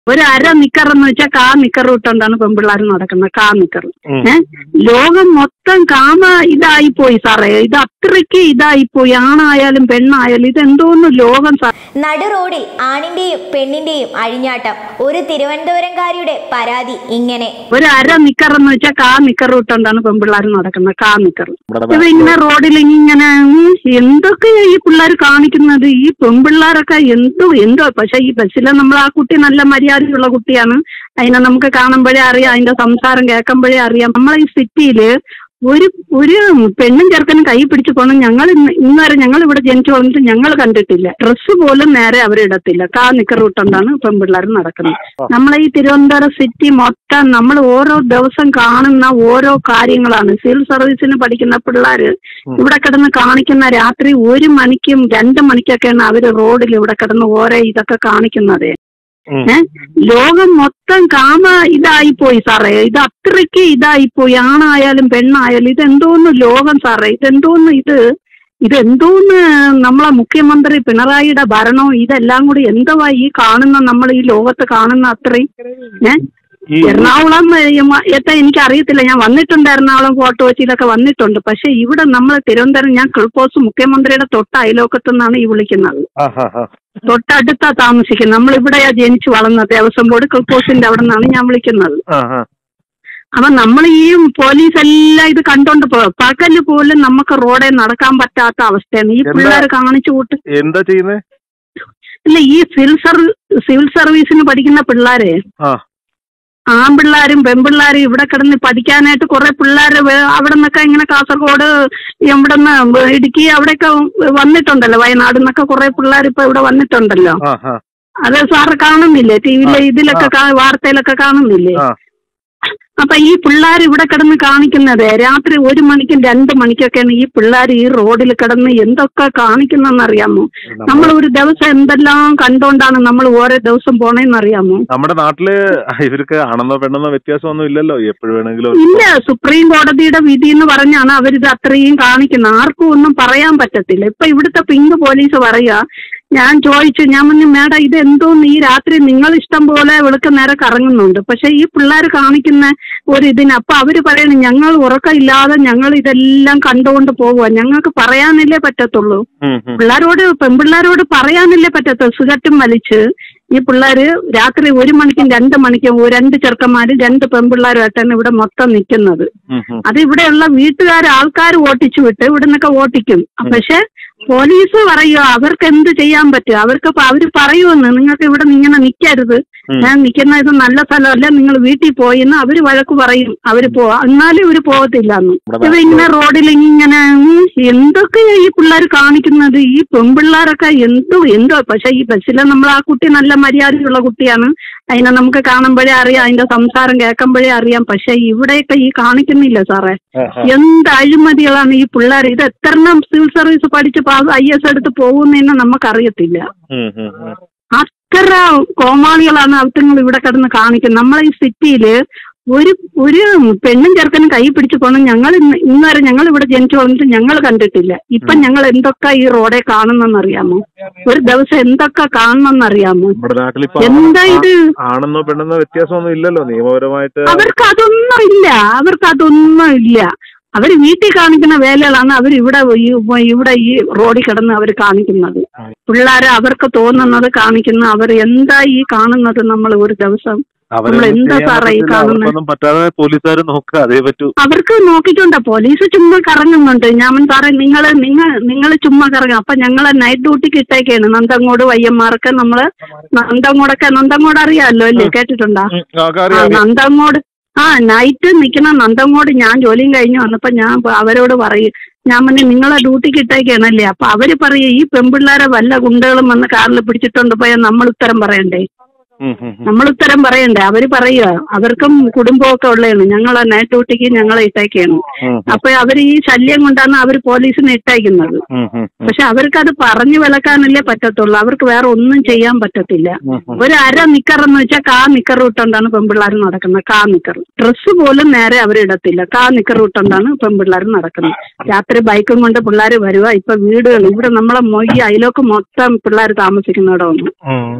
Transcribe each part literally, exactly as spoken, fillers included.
ഒരു അര നിക്കറെന്ന് വെച്ചാൽ കാ നിക്കർ ഇട്ടുകൊണ്ടാണ് പെൺപിള്ളേർ നടക്കുന്നത്. കാ നിക്കർ. ഏഹ് ലോകം മൊത്തം കാമ ഇതായിപ്പോയി സാറേ. ഇത് അത്രയ്ക്ക് ഇതായിപ്പോയി. ആണായാലും പെണ്ണായാലും ഇതെന്തോന്ന് ലോകം സാർ. നടു റോഡിൽ ആണിന്റെയും പെണ്ണിന്റെയും അഴിഞ്ഞാട്ടം. ഒരു തിരുവനന്തപുരംകാരിയുടെ പരാതി ഇങ്ങനെ. ഒരു അര നിക്കറെന്ന് വെച്ചാൽ കാ നിക്കർ ഇട്ടുകൊണ്ടാണ് പെൺപിള്ളേർ നടക്കുന്നത്. കാ നിക്കർ. ഇത് ഇങ്ങനെ റോഡിൽ ഇങ്ങനെ എന്തൊക്കെയാ ഈ പിള്ളേർ കാണിക്കുന്നത്? ഈ പെൺപിള്ളേരൊക്കെ എന്തോ എന്തോ. പക്ഷെ ഈ ബസ്സിലെ നമ്മൾ ആ കുട്ടി നല്ല മര്യാദയുള്ള കുട്ടിയാണ്. അതിനെ നമുക്ക് കാണുമ്പോഴേ അറിയാം, അതിന്റെ സംസാരം കേൾക്കുമ്പോഴേ അറിയാം. നമ്മളെ ഈ സിറ്റിയില് ഒരു ഒരു പെണ്ണും ചെറുക്കനും കൈ പിടിച്ചു പോകണം ഞങ്ങൾ ഇന്ന് ഇന്ന് വരെ ഞങ്ങൾ ഇവിടെ ജനിച്ചു വന്നിട്ട് ഞങ്ങൾ കണ്ടിട്ടില്ല. ഡ്രസ്സ് പോലും നേരെ അവരിടത്തില്ല. കാ നിക്കർ ഇട്ടുകൊണ്ടാണ് പെൺപിള്ളേർ നടക്കുന്നത്. നമ്മളെ ഈ തിരുവനന്തപുരം സിറ്റി മൊത്തം നമ്മൾ ഓരോ ദിവസം കാണുന്ന ഓരോ കാര്യങ്ങളാണ്. സിവിൽ സർവീസിന് പഠിക്കുന്ന പിള്ളേർ ഇവിടെ കിടന്ന് കാണിക്കുന്ന രാത്രി ഒരു മണിക്കും രണ്ട് മണിക്കൊക്കെയാണ് അവര് റോഡിൽ ഇവിടെ കിടന്ന് ഓരോ ഇതൊക്കെ കാണിക്കുന്നത്. ഏഹ് ലോകം മൊത്തം കാമ ഇതായിപ്പോയി സാറേ. ഇത് അത്രയ്ക്ക് ഇതായിപ്പോയി. ആണായാലും പെണ്ണായാലും ഇതെന്തോന്ന് ലോകം സാറേ. ഇതെന്തോന്ന് ഇത് ഇതെന്തോന്ന് നമ്മളെ മുഖ്യമന്ത്രി പിണറായിയുടെ ഭരണവും ഇതെല്ലാം കൂടി എന്തുവാ ഈ കാണുന്ന നമ്മൾ ഈ ലോകത്ത് കാണുന്ന അത്രയും. ഏഹ് എറണാകുളം എത്താൻ എനിക്ക് അറിയത്തില്ല. ഞാൻ വന്നിട്ടുണ്ട് എറണാകുളം ഫോർട്ട് കൊച്ചിയിലൊക്കെ വന്നിട്ടുണ്ട്. പക്ഷെ ഇവിടെ നമ്മൾ തിരുവനന്തപുരം ഞാൻ കിൾപോസ് മുഖ്യമന്ത്രിയുടെ തൊട്ട അയലോക്കത്തു നിന്നാണ് ഈ വിളിക്കുന്നത്. തൊട്ടടുത്താ താമസിക്കുന്നത്. നമ്മളിവിടെയാ ജനിച്ചു വളർന്നത്. ദേവസ്വം ബോർഡ് കിൾപോസിന്റെ അവിടെ നിന്നാണ് ഞാൻ വിളിക്കുന്നത്. അപ്പൊ നമ്മൾ ഈ പോലീസ് എല്ലാം ഇത് കണ്ടോണ്ട് പോകും. പകല് പോലും നമുക്ക് റോഡിൽ നടക്കാൻ പറ്റാത്ത അവസ്ഥയാണ്. ഈ പിള്ളേർ കാണിച്ചു കൂട്ട് എന്താ ചെയ്യുന്നത്? ഇല്ല, ഈ സിവിൽ സർവീസ് സിവിൽ സർവീസിന് പഠിക്കുന്ന പിള്ളേരെ, ആൺപിള്ളാരും പെൺപിള്ളാരും ഇവിടെ കിടന്ന് പഠിക്കാനായിട്ട് കുറെ പിള്ളേർ അവിടെ നിന്നൊക്കെ ഇങ്ങനെ കാസർഗോഡ്, ഇവിടെ നിന്ന് ഇടുക്കി അവിടെയൊക്കെ വന്നിട്ടുണ്ടല്ലോ. വയനാട് നിന്നൊക്കെ കുറെ പിള്ളേർ ഇപ്പൊ ഇവിടെ വന്നിട്ടുണ്ടല്ലോ. അത് സാറ് കാണുന്നില്ലേ? ടി വിയിലെ ഇതിലൊക്കെ വാർത്തയിലൊക്കെ കാണുന്നില്ലേ? അപ്പൊ ഈ പിള്ളേർ ഇവിടെ കിടന്ന് കാണിക്കുന്നത് രാത്രി ഒരു മണിക്കും രണ്ട് മണിക്കൊക്കെയാണ് ഈ പിള്ളേർ ഈ റോഡിൽ കിടന്ന് എന്തൊക്കെ കാണിക്കുന്നതെന്ന് അറിയാമോ? നമ്മൾ ഒരു ദിവസം എന്തെല്ലാം കണ്ടോണ്ടാണ് നമ്മൾ ഓരോ ദിവസം പോണേന്ന് അറിയാമോ? നമ്മുടെ നാട്ടില് ഇവർക്ക് ആണെന്നോ പെണ്ണെന്നോ വ്യത്യാസമൊന്നും ഇല്ലല്ലോ. എപ്പോഴും വേണമെങ്കിലും ഇല്ല. സുപ്രീം കോടതിയുടെ വിധി എന്ന് പറഞ്ഞാണ് അവരിത് അത്രയും കാണിക്കുന്നത്. ആർക്കും ഒന്നും പറയാൻ പറ്റത്തില്ല. ഇപ്പൊ ഇവിടുത്തെ പിങ്ക് പോലീസ് പറയാ, ഞാൻ ചോദിച്ചു, ഞാൻ പറഞ്ഞു മേഡം ഇത് എന്തോന്ന് ഈ രാത്രി നിങ്ങൾ ഇഷ്ടം പോലെ വെളുക്ക നേരെ കറങ്ങുന്നുണ്ട്, പക്ഷെ ഈ പിള്ളേർ കാണിക്കുന്ന ഒരു ഇതിന് അപ്പൊ അവര് പറയണ ഞങ്ങൾ ഉറക്കമില്ലാതെ ഞങ്ങൾ ഇതെല്ലാം കണ്ടുകൊണ്ട് പോവുക, ഞങ്ങൾക്ക് പറയാനല്ലേ പറ്റത്തുള്ളൂ. പിള്ളേരോട് പെൺപിള്ളേരോട് പറയാനല്ലേ പറ്റത്തുള്ളൂ. സിഗരറ്റും വലിച്ച് ഈ പിള്ളേര് രാത്രി ഒരു മണിക്കും രണ്ട് മണിക്കും രണ്ട് ചെറുക്കന്മാര് രണ്ട് പെൺപിള്ളേരുമായിട്ടാണ് ഇവിടെ മൊത്തം നിൽക്കുന്നത്. അത് ഇവിടെയുള്ള വീട്ടുകാർ ആൾക്കാർ ഓട്ടിച്ചു വിട്ട് ഇവിടെ നിന്നൊക്കെ ഓട്ടിക്കും. പക്ഷെ പോലീസ് പറയുക അവർക്ക് എന്ത് ചെയ്യാൻ പറ്റും? അവർക്ക് അവര് പറയുമെന്ന് നിങ്ങൾക്ക് ഇവിടെ ഇങ്ങനെ നിൽക്കരുത്, ഞാൻ നിൽക്കുന്ന ഇത് നല്ല സ്ഥലമല്ല, നിങ്ങൾ വീട്ടിൽ പോയിന്ന് അവര് വഴക്ക് പറയും. അവര് പോവാ എന്നാലും ഇവര് പോകത്തില്ലെന്ന്. ഇത് ഇങ്ങനെ റോഡിൽ ഇങ്ങനെ എന്തൊക്കെയാ ഈ പിള്ളേർ കാണിക്കുന്നത്? ഈ പെൺപിള്ളേരൊക്കെ എന്തോ എന്തോ. പക്ഷെ ഈ ബസ്സിലെ നമ്മൾ ആ കുട്ടി നല്ല മര്യാദയുള്ള കുട്ടിയാണ്. അതിനെ നമുക്ക് കാണുമ്പോഴേ അറിയാം, അതിന്റെ സംസാരം കേൾക്കുമ്പോഴേ അറിയാം. പക്ഷെ ഇവിടെയൊക്കെ ഈ കാണിക്കുന്നില്ല സാറേ. എന്ത് അഴിമതികളാണ് ഈ പിള്ളേർ. ഇത് എത്രണ്ണം സിവിൽ സർവീസ് പഠിച്ച് ഐ എസ് എടുത്ത് പോകുന്നതെന്ന് നമുക്കറിയത്തില്ല. അത്ര കോമാളികളാണ് അവറ്റങ്ങൾ ഇവിടെ കിടന്ന് കാണിക്കുന്നത്. നമ്മളെ ഈ സിറ്റിയില് ഒരു ഒരു പെണ്ണും ചെറുക്കനും കൈ പിടിച്ചു പോകണം ഞങ്ങൾ ഇന്ന് വരെ ഞങ്ങൾ ഇവിടെ ജനിച്ചു വന്നിട്ട് ഞങ്ങൾ കണ്ടിട്ടില്ല. ഇപ്പൊ ഞങ്ങൾ എന്തൊക്കെ ഈ റോഡെ കാണുന്നെന്നറിയാമോ? ഒരു ദിവസം എന്തൊക്കെ കാണണമെന്നറിയാമോ? എന്താ ഇത്? ആണെന്നോ പെണ്ണെന്നോ വ്യത്യാസമൊന്നും ഇല്ലല്ലോ നിയമപരമായിട്ട്. അവർക്ക് അതൊന്നും ഇല്ല. അവർക്ക് അതൊന്നും ഇല്ല. അവർ വീട്ടിൽ കാണിക്കുന്ന വേലകളാണ് അവർ ഇവിടെ ഇവിടെ ഈ റോഡിൽ കിടന്ന് അവർ കാണിക്കുന്നത്. പിള്ളേരെ അവർക്ക് തോന്നുന്നത് കാണിക്കുന്ന അവർ എന്താ ഈ കാണുന്നത്? നമ്മൾ ഒരു ദിവസം നമ്മൾ എന്താ സാറേ ഈ കാണുന്നത്? അവർക്ക് നോക്കിയിട്ടുണ്ടോ? പോലീസ് ചുമ്മാ കറങ്ങുന്നുണ്ട്. ഞാൻ സാറേ നിങ്ങൾ നിങ്ങൾ നിങ്ങൾ ചുമ്മാ കറങ്ങും. അപ്പൊ ഞങ്ങളെ നൈറ്റ് ഡ്യൂട്ടിക്ക് ഇട്ടേക്കാണ്. നന്തങ്ങോട് വയ്യന്മാർക്ക് നമ്മള് നന്തങ്ങോടൊക്കെ നന്തങ്ങോട് അറിയാമല്ലോ അല്ലേ? കേട്ടിട്ടുണ്ടോ? നന്തങ്ങോട് ആ നൈറ്റ് നിൽക്കുന്ന നന്തങ്ങോട് ഞാൻ ജോലിയും കഴിഞ്ഞ് വന്നപ്പോ ഞാൻ അവരോട് പറയും, ഞാൻ പറഞ്ഞു നിങ്ങളെ ഡ്യൂട്ടിക്ക് ഇട്ടേക്കാണല്ലേ? അപ്പൊ അവര് പറയും ഈ പെൺപിള്ളേരെ വല്ല ഗുണ്ടകളും വന്ന് കാറിൽ പിടിച്ചിട്ടുണ്ട് പോയാൽ നമ്മൾ ഉത്തരം പറയണ്ടേ? നമ്മൾ ഉത്തരം പറയണ്ടേ? അവര് പറയുക അവർക്കും കുടുംബമൊക്കെ ഉള്ളതാണ്. ഞങ്ങളെ നൈറ്റ് ഡ്യൂട്ടിക്ക് ഞങ്ങളെ ഇട്ടേക്കാണ്. അപ്പൊ അവര് ഈ ശല്യം കൊണ്ടാണ് അവർ പോലീസിനെ ഇട്ടേക്കുന്നത്. പക്ഷെ അവർക്ക് അത് പറഞ്ഞു വിലക്കാനല്ലേ പറ്റത്തുള്ളൂ. അവർക്ക് വേറെ ഒന്നും ചെയ്യാൻ പറ്റത്തില്ല. ഒരു അര നിക്കറെന്ന് വെച്ചാൽ കാ നിക്കർ ഇട്ടുകൊണ്ടാണ് പെൺപിള്ളേർ നടക്കുന്നത്. കാ നിക്കർ. ഡ്രസ്സ് പോലും നേരെ അവരിടത്തില്ല. കാ നിക്കർ ഇട്ടുകൊണ്ടാണ് പെൺപിള്ളേർ നടക്കുന്നത്. രാത്രി ബൈക്കും കൊണ്ട് പിള്ളേർ വരുക. ഇപ്പൊ വീടുകൾ ഇവിടെ നമ്മളെ ഈ അയലോക്ക് മൊത്തം പിള്ളേർ താമസിക്കുന്നിടമാണ്.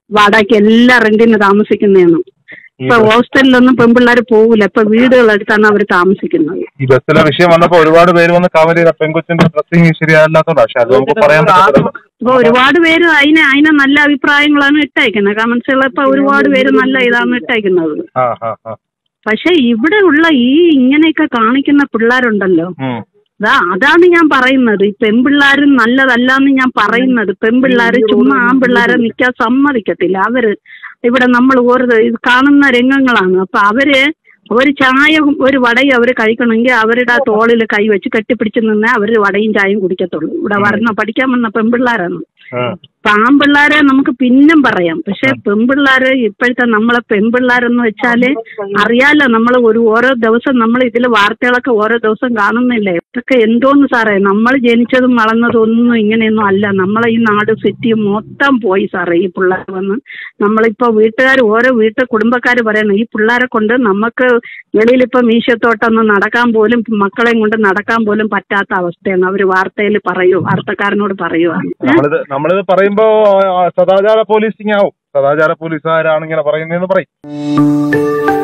വാടകയ്ക്ക് എല്ലാ റെന്റിന് താമസിക്കുന്നതാണ്. ഇപ്പൊ ഹോസ്റ്റലിലൊന്നും പെൺപിള്ളേർ പോകില്ല, ഇപ്പൊ വീടുകളെടുത്താണ് അവർ താമസിക്കുന്നത്. ഈ ബസ്സിലെ വിഷയം വന്നപ്പോ ഒരുപാട് പേര് വന്ന് കമന്റ് ചെയ്ത പെൺകൊച്ചിന്റെ ഡ്രസ്സിങ് ശരിയല്ലാത്തോണ്ടാ. പക്ഷെ അത് നമുക്ക് പറയാൻ പറ്റില്ല. ഇപ്പൊ ഒരുപാട് പേര് അതിനെ അതിനെ നല്ല അഭിപ്രായങ്ങളാണ് ഇട്ടയക്കുന്നത്. കമന്റ്സുകൾ ഇപ്പൊ ഒരുപാട് പേര് നല്ല ഇതാണ് ഇട്ടയക്കുന്നത്. പക്ഷെ ഇവിടെ ഉള്ള ഈ ഇങ്ങനെയൊക്കെ കാണിക്കുന്ന പിള്ളേരുണ്ടല്ലോ, അതാ അതാണ് ഞാൻ പറയുന്നത്. ഈ പെൺപിള്ളേരും നല്ലതല്ലാന്ന് ഞാൻ പറയുന്നത്. പെൺപിള്ളേര് ചുമ്മാ ആൺപിള്ളേരെ നിൽക്കാൻ സമ്മതിക്കത്തില്ല. അവര് ഇവിടെ നമ്മൾ ഓരോ ഇത് കാണുന്ന രംഗങ്ങളാണ്. അപ്പൊ അവര് ഒരു ചായ ഒരു വടയും അവർ കഴിക്കണമെങ്കിൽ അവരുടെ തോളിൽ കൈ വെച്ച് കെട്ടിപ്പിടിച്ച് നിന്നേ അവര് വടയും ചായയും കുടിക്കത്തുള്ളൂ. ഇവിടെ വരണ പഠിക്കാൻ വന്ന പെൺപിള്ളേരാണ്. അപ്പൊ ആൺപിള്ളേരെ നമുക്ക് പിന്നും പറയാം. പക്ഷെ പെൺപിള്ളേര് ഇപ്പോഴത്തെ നമ്മളെ പെൺപിള്ളേരെന്ന് വെച്ചാല് അറിയാലോ, നമ്മൾ ഒരു ഓരോ ദിവസം നമ്മൾ ഇതില് വാർത്തകളൊക്കെ ഓരോ ദിവസം കാണുന്നില്ലേ. ഇതൊക്കെ എന്തോന്ന് സാറേ, നമ്മൾ ജനിച്ചതും വളർന്നതും ഒന്നും ഇങ്ങനെയൊന്നും അല്ല. നമ്മളെ ഈ നാട് സിറ്റിയും മൊത്തം പോയി സാറേ ഈ പിള്ളേർ വന്ന്. നമ്മളിപ്പോ വീട്ടുകാർ ഓരോ വീട്ടിൽ കുടുംബക്കാർ പറയണം ഈ പിള്ളേരെ കൊണ്ട് നമുക്ക് വെളിയിലിപ്പോ മീശത്തോട്ടൊന്ന് നടക്കാൻ പോലും മക്കളെയും കൊണ്ട് നടക്കാൻ പോലും പറ്റാത്ത അവസ്ഥയാണ്. അവര് വാർത്തയിൽ പറയൂ, വാർത്തക്കാരനോട് പറയുവാണ്. നമ്മളിത് പറയുമ്പോ സദാചാര പോലീസിങ് ആവും. സദാചാര പോലീസുകാരാണ് ഇങ്ങനെ പറയുന്നതെന്ന് പറയും.